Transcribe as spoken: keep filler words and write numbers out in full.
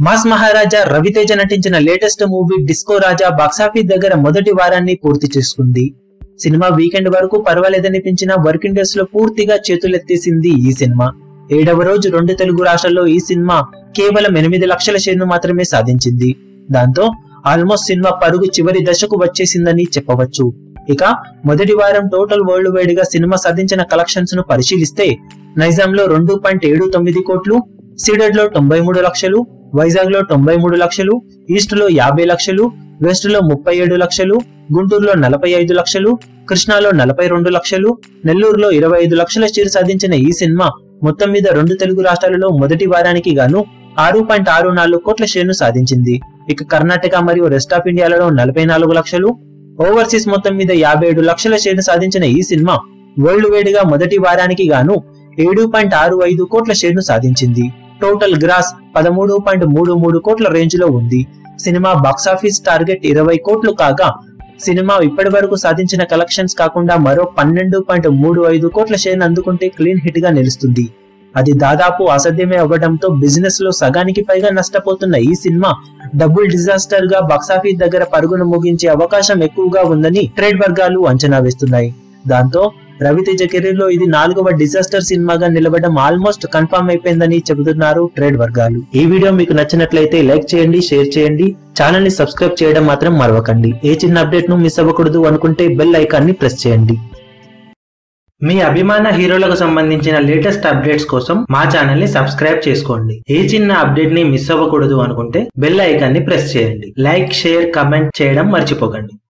Mass Maharaja Ravi Teja నటించిన latest movie Disco Raja box office దగ్గర మొదటి వారాన్ని పూర్తి చేసుకుంది. సినిమా వీకెండ్ వరకు పర్వాలేదనిపించిన వర్కింగ్ డేస్ లో పూర్తిగా చేతులెత్తేసింది ఈ సినిమా. ఏడవ రోజు రెండు తెలుగు రాష్ట్రాల్లో ఈ సినిమా కేవలం ఎనిమిది లక్షల షేర్ను మాత్రమే సాధించింది. దాంతో ఆల్మోస్ట్ సినిమా పరుగు చివరి దశకు వచ్చేసిందని చెప్పవచ్చు. ఇక మొదటి వారం టోటల్ వరల్డ్ వైడ్ గా సినిమా సాధించిన కలెక్షన్స్ ను పరిశీలిస్తే నైజాం లో రెండు పాయింట్ ఏడు తొమ్మిది కోట్లు, సీడెడ్ లో తొంభై మూడు లక్షలు, వైజాగ్ లో తొంభై మూడు లక్షలు, ఈస్ట్ లో యాభై లక్షలు, వెస్ట్ లో ముప్పై ఏడు లక్షలు, గుంటూరులో నలభై ఐదు లక్షలు, కృష్ణాలో నలభై రెండు లక్షలు, నెల్లూరులో ఇరవై ఐదు లక్షల షేర్ సాధించిన ఈ సినిమా మొత్తం మీద రెండు తెలుగు రాష్ట్రాలలో మొదటి వారానికి గాను ఆరు పాయింట్ ఆరు నాలుగు కోట్ల షేర్ను సాధించింది. ఇక కర్ణాటక మరియు రెస్ట్ ఆఫ్ ఇండియాలలో నలభై నాలుగు లక్షలు, ఓవర్సీస్ మొత్తం మీద యాభై ఏడు లక్షల షేర్ను సాధించిన ఈ సినిమా వరల్డ్ వైడ్ గా మొదటి వారానికి గాను ఏడు పాయింట్ ఆరు ఐదు కోట్ల షేర్ను సాధించింది. టోటల్ గ్రాస్ పదమూడు పాయింట్ మూడు మూడు కోట్ల రేంజ్ లో ఉంది. సినిమా బాక్సాఫీస్ టార్గెట్ ఇరవై కోట్లు కాగా సినిమా ఇప్పటి వరకు సాధించిన కలెక్షన్స్ కాకుండా మరో పన్నెండు పాయింట్ మూడు ఐదు కోట్ల షేర్ అందుకుంటే క్లీన్ హిట్ గా నిలుస్తుంది. అది దాదాపు అసాధ్యమే అవ్వడంతో బిజినెస్ లో సగానికి పైగా నష్టపోతున్న ఈ సినిమా డబుల్ డిజాస్టర్ గా బాక్సాఫీస్ దగ్గర పరుగును ముగించే అవకాశం ఎక్కువగా ఉందని ట్రేడ్ వర్గాలు అంచనా వేస్తున్నాయి. దాంతో రవితేజ కెరీర్ లో ఇది నాలుగవ డిజాస్టర్ సినిమాగా నిలబడడం ఆల్మోస్ట్ కన్ఫర్మ్ అయిపోయిందని చెబుతున్నారు ట్రేడ్ వర్గాలు. ఈ వీడియో మీకు నచ్చినట్లయితే లైక్ చేయండి, షేర్ చేయండి, ఛానల్ ని సబ్స్క్రైబ్ చేయడం మాత్రం మరవకండి. ఏ చిన్న అప్డేట్ ను మిస్ అవ్వకూడదు అనుకుంటే బెల్ ఐకాన్ ని ప్రెస్ చేయండి. మీ అభిమాన హీరోలకు సంబంధించిన లేటెస్ట్ అప్డేట్స్ కోసం మా ఛానల్ ని సబ్స్క్రైబ్ చేసుకోండి. ఏ చిన్న అప్డేట్ ని మిస్ అవ్వకూడదు అనుకుంటే బెల్ ఐకాన్ ని ప్రెస్ చేయండి. లైక్, షేర్, కమెంట్ చేయడం మర్చిపోకండి.